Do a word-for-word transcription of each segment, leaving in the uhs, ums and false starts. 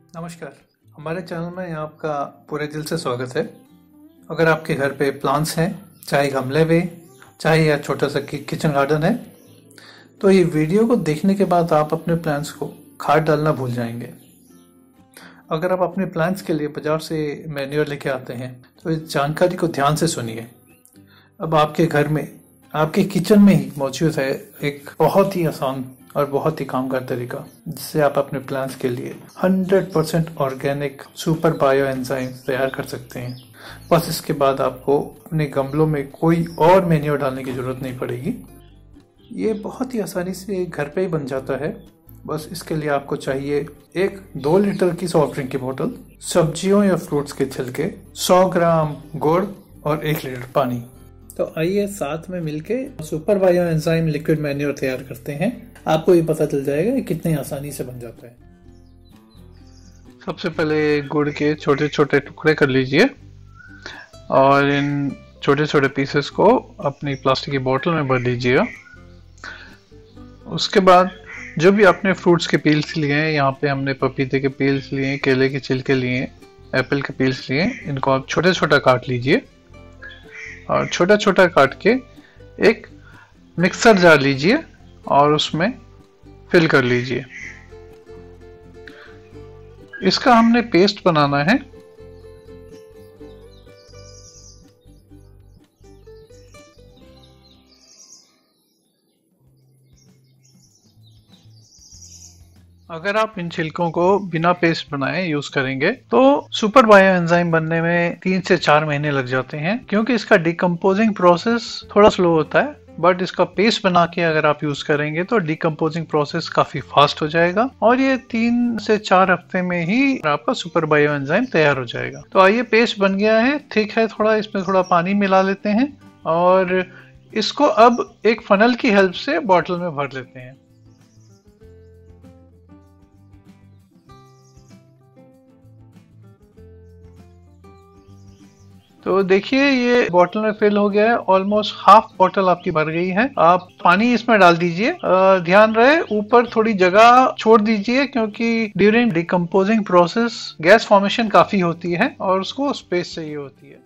नमस्कार। हमारे चैनल में आपका पूरे दिल से स्वागत है। अगर आपके घर पे प्लांट्स हैं, चाहे गमले में, चाहे या छोटा सा किचन गार्डन है, तो ये वीडियो को देखने के बाद आप अपने प्लांट्स को खाद डालना भूल जाएंगे। अगर आप अपने प्लांट्स के लिए बाजार से मैन्योर लेके आते हैं तो इस जानकारी को ध्यान से सुनिए। अब आपके घर में, आपके किचन में ही मौजूद है एक बहुत ही आसान और बहुत ही कामगार तरीका, जिससे आप अपने प्लांट्स के लिए hundred percent organic super bio enzyme तैयार कर सकते हैं। बस इसके बाद आपको अपने गमलों में कोई और मैन्योर डालने की जरूरत नहीं पड़ेगी। ये बहुत ही आसानी से घर पे ही बन जाता है। बस इसके लिए आपको चाहिए एक दो लीटर की सॉफ्ट ड्रिंक की बोतल, सब्जियों या फ्रूट्स के छिलके, सौ ग्राम गुड़ और एक लीटर पानी। तो आइए साथ में मिलके super bio enzyme liquid manure तैयार करते हैं। आपको ये पता चल जाएगा कि कितनी आसानी से बन जाता है। सबसे पहले गुड़ के छोटे छोटे टुकड़े कर लीजिए और इन छोटे छोटे पीसेस को अपनी प्लास्टिक की बोतल में भर लीजिएगा। उसके बाद जो भी आपने फ्रूट्स के पील्स लिए हैं, यहाँ पे हमने पपीते के पील्स लिए, केले के छिलके लिए, एप्पल के पील्स लिए, इनको आप छोटा छोटा काट लीजिए और छोटा छोटा काट के एक मिक्सर जार लीजिए और उसमें फिल कर लीजिए। इसका हमने पेस्ट बनाना है। अगर आप इन छिलकों को बिना पेस्ट बनाए यूज करेंगे तो सुपर बायो एंजाइम बनने में तीन से चार महीने लग जाते हैं, क्योंकि इसका डिकम्पोजिंग प्रोसेस थोड़ा स्लो होता है। बट इसका पेस्ट बना के अगर आप यूज करेंगे तो डिकम्पोजिंग प्रोसेस काफी फास्ट हो जाएगा और ये तीन से चार हफ्ते में ही आपका सुपर बायो एंजाइम तैयार हो जाएगा। तो आइए, पेस्ट बन गया है, ठीक है, थोड़ा इसमें थोड़ा पानी मिला लेते हैं और इसको अब एक फनल की हेल्प से बॉटल में भर लेते हैं। तो देखिए, ये बॉटल में फिल हो गया है। ऑलमोस्ट हाफ बॉटल आपकी भर गई है। आप पानी इसमें डाल दीजिए। ध्यान रहे ऊपर थोड़ी जगह छोड़ दीजिए, क्योंकि during decomposing process gas formation काफी होती है और उसको स्पेस चाहिए होती है।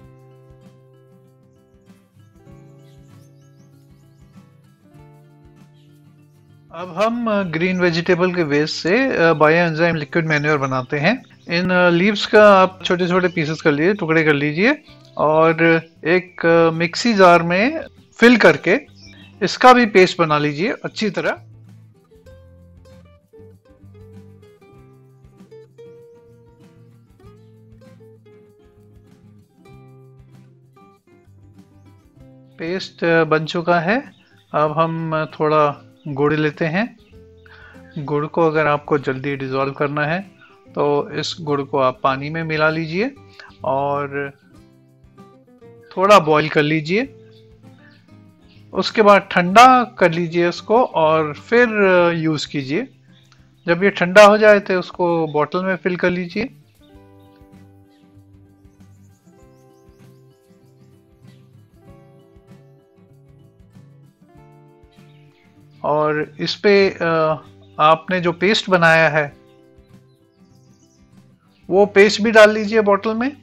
अब हम ग्रीन वेजिटेबल के वेस्ट से बायो एंजाइम लिक्विड मैन्योर बनाते हैं। इन लीव्स का आप छोटे छोटे पीसेस कर लीजिए, टुकड़े कर लीजिए और एक मिक्सी जार में फिल करके इसका भी पेस्ट बना लीजिए अच्छी तरह। पेस्ट बन चुका है। अब हम थोड़ा गुड़ लेते हैं। गुड़ को अगर आपको जल्दी डिसॉल्व करना है तो इस गुड़ को आप पानी में मिला लीजिए और थोड़ा बॉईल कर लीजिए। उसके बाद ठंडा कर लीजिए इसको और फिर यूज कीजिए। जब ये ठंडा हो जाए तो उसको बॉटल में फिल कर लीजिए। और इस पे आपने जो पेस्ट बनाया है वो पेस्ट भी डाल लीजिए बॉटल में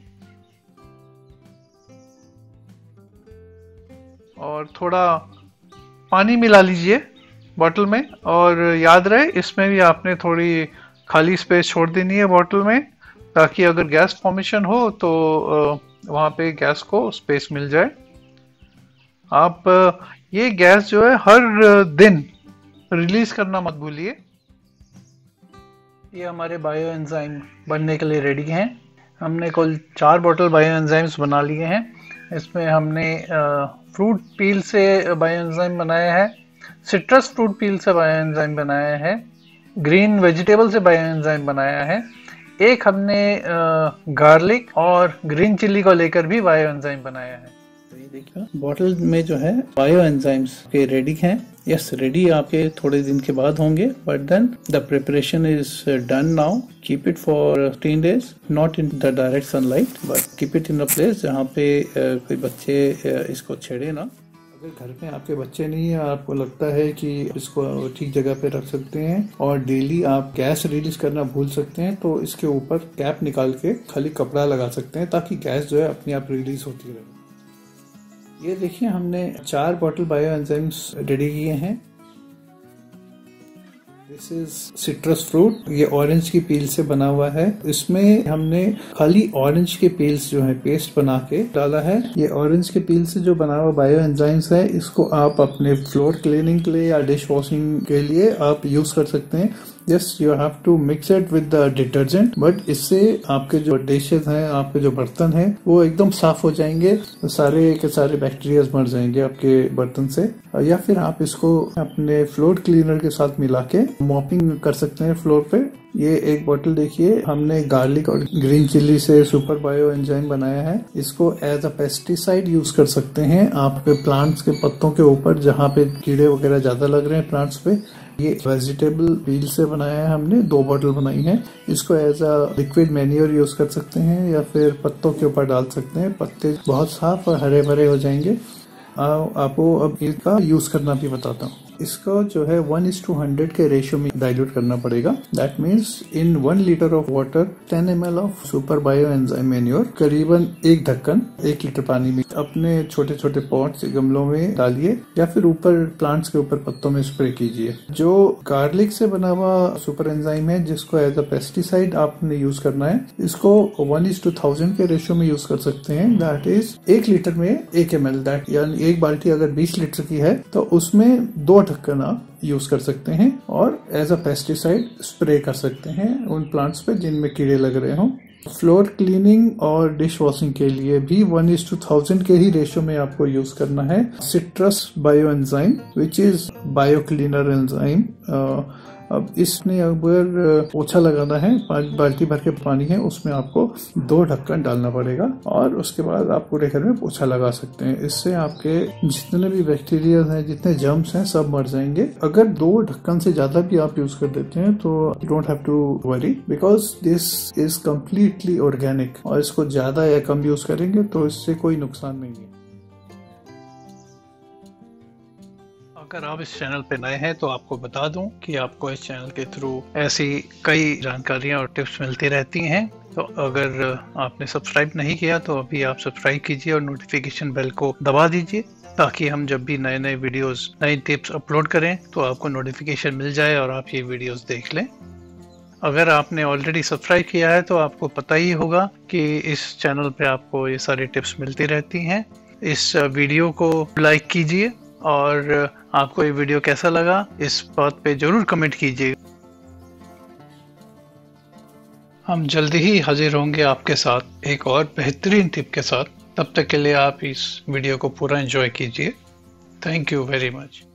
और थोड़ा पानी मिला लीजिए बॉटल में। और याद रहे, इसमें भी आपने थोड़ी खाली स्पेस छोड़ देनी है बॉटल में, ताकि अगर गैस फॉर्मेशन हो तो वहाँ पे गैस को स्पेस मिल जाए। आप ये गैस जो है हर दिन रिलीज करना मत भूलिए। ये हमारे बायो एंजाइम बनने के लिए रेडी हैं। हमने कुल चार बोतल बायो एंजाइम्स बना लिए हैं। इसमें हमने फ्रूट पील से बायो एंजाइम बनाया है, सिट्रस फ्रूट पील से बायो एंजाइम बनाया है, ग्रीन वेजिटेबल से बायो एंजाइम बनाया है, एक हमने गार्लिक और ग्रीन चिल्ली को लेकर भी बायो एंजाइम बनाया है। तो ये देखिए, बॉटल में जो है बायो एंजाइम्स के रेडी हैं। यस, रेडी आपके थोड़े दिन के बाद होंगे, but then the preparation is done now. Keep it for fifteen days, not in the direct sunlight, but keep it in a place जहाँ पे uh, कोई बच्चे uh, इसको छेड़े ना। अगर घर में आपके बच्चे नहीं है, आपको लगता है कि इसको ठीक जगह पे रख सकते हैं और डेली आप गैस रिलीज करना भूल सकते हैं, तो इसके ऊपर कैप निकाल के खाली कपड़ा लगा सकते हैं ताकि गैस जो है अपने आप रिलीज होती रहे। ये देखिए, हमने चार बॉटल बायो एंजाइम्स रेडी किए हैं। दिस इज सिट्रस फ्रूट, ये ऑरेंज की पील से बना हुआ है। इसमें हमने खाली ऑरेंज के पील्स जो है पेस्ट बना के डाला है। ये ऑरेंज के पील से जो बना हुआ बायो एंजाइम्स है, इसको आप अपने फ्लोर क्लीनिंग के लिए या डिश वॉशिंग के लिए आप यूज कर सकते हैं। Yes, you have to mix it with the detergent, but इससे आपके जो डिशेज हैं, आपके जो बर्तन हैं, वो एकदम साफ हो जाएंगे, सारे के सारे बैक्टीरिया मर जाएंगे आपके बर्तन से। या फिर आप इसको अपने फ्लोर क्लीनर के साथ मिला के मॉपिंग कर सकते हैं फ्लोर पे। ये एक बोतल देखिए, हमने गार्लिक और ग्रीन चिली से सुपर बायो एंजाइम बनाया है। इसको एज अ पेस्टिसाइड यूज कर सकते हैं आपके प्लांट्स के पत्तों के ऊपर, जहाँ पे कीड़े वगैरह ज्यादा लग रहे हैं प्लांट्स पे। ये वेजिटेबल पील से बनाया है हमने, दो बोतल बनाई है। इसको as a liquid manure use कर सकते हैं या फिर पत्तों के ऊपर डाल सकते हैं। पत्ते बहुत साफ और हरे भरे हो जाएंगे। आपको अब इसका यूज करना भी बताता हूँ। इसको जो है वन इज टू हंड्रेड के रेशियो में डाइल्यूट करना पड़ेगा। That means in one litre of water ten M L of super bio enzyme manure, करीबन एक ढक्कन एक लीटर पानी में अपने छोटे छोटे पॉट्स गमलों में डालिए या फिर ऊपर प्लांट्स के ऊपर पत्तों में स्प्रे कीजिए। जो गार्लिक से बना हुआ सुपर एंजाइम है, जिसको एज अ पेस्टिसाइड आपने यूज करना है, इसको वन इज टू थाउजेंड के रेशियो में यूज कर सकते हैं। दैट इज एक लीटर में एक एम एल, दैट यानी एक बाल्टी अगर बीस लीटर की है तो उसमें दो ढक्कन आप यूज कर सकते हैं और एज अ पेस्टिसाइड स्प्रे कर सकते हैं उन प्लांट्स पे जिनमें कीड़े लग रहे हों। फ्लोर क्लीनिंग और डिश वॉशिंग के लिए भी वन इज टू थाउजेंड के ही रेशियो में आपको यूज करना है citrus bio enzyme, which is bio cleaner enzyme. अब इसमें अगर पोछा लगाना है, बाल्टी भर के पानी है, उसमें आपको दो ढक्कन डालना पड़ेगा और उसके बाद आप पूरे घर में पोछा लगा सकते हैं। इससे आपके जितने भी बैक्टीरिया हैं, जितने जर्म्स हैं, सब मर जाएंगे। अगर दो ढक्कन से ज्यादा भी आप यूज कर देते हैं तो you don't have to worry, because this is completely organic. और इसको ज्यादा या कम यूज करेंगे तो इससे कोई नुकसान नहीं है। अगर आप इस चैनल पे नए हैं तो आपको बता दूं कि आपको इस चैनल के थ्रू ऐसी कई जानकारियां और टिप्स मिलती रहती हैं। तो अगर आपने सब्सक्राइब नहीं किया तो अभी आप सब्सक्राइब कीजिए और नोटिफिकेशन बेल को दबा दीजिए, ताकि हम जब भी नए नए वीडियोस, नई टिप्स अपलोड करें तो आपको नोटिफिकेशन मिल जाए और आप ये वीडियोस देख लें। अगर आपने ऑलरेडी सब्सक्राइब किया है तो आपको पता ही होगा कि इस चैनल पे आपको ये सारी टिप्स मिलती रहती हैं। इस वीडियो को लाइक कीजिए और आपको ये वीडियो कैसा लगा इस बात पे जरूर कमेंट कीजिएगा। हम जल्दी ही हाजिर होंगे आपके साथ एक और बेहतरीन टिप के साथ। तब तक के लिए आप इस वीडियो को पूरा एंजॉय कीजिए। Thank you very much.